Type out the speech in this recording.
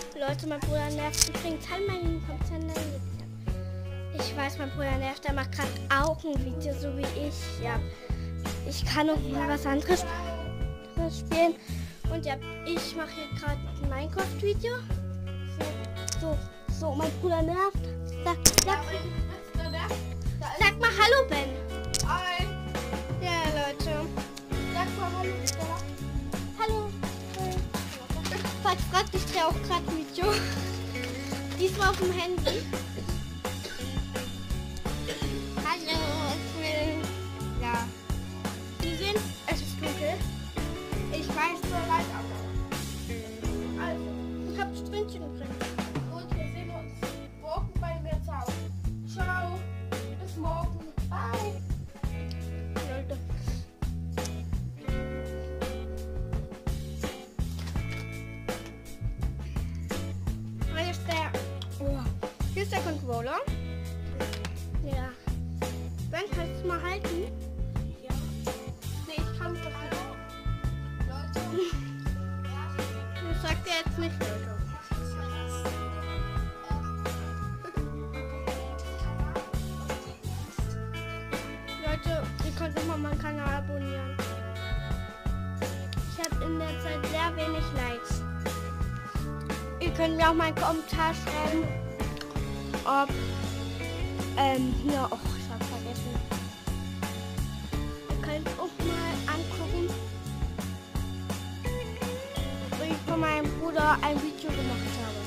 Leute, mein Bruder nervt übrigens. Hallo, mein Computer. Ich weiß, mein Bruder nervt. Der macht gerade auch ein Video, so wie ich. Ja, ich kann noch mal was anderes spielen. Und ja, ich mache hier gerade ein Minecraft-Video. So, mein Bruder nervt. Sag mal Hallo, Ben. Hi. Ja, Leute. Sag mal Hallo. Hallo. Falls fragt, ich drehe auch gerade ein Video. Diesmal auf dem Handy. Hallo, ich will. Ja. Sie sehen, es ist dunkel. Ich weiß so leid, aber. Also, Ich habe Strähnchen übrigens. gut, wir sehen uns morgen bei mir zu Hause. Ciao. Bis morgen. Bye. Leute. Hier ist der. Oh, hier ist der Controller. Ja. Ben, kannst du es mal halten? Ja. Nee, ich kann es doch nicht. Leute. Das sagt er jetzt nicht, Leute. Leute, ihr könnt doch mal meinen Kanal abonnieren. Ich habe in der Zeit sehr wenig Likes. Ihr könnt mir auch mal einen Kommentar schreiben, ob, hier, oh, ich habe vergessen. Ihr könnt auch mal angucken, wie ich von meinem Bruder ein Video gemacht habe.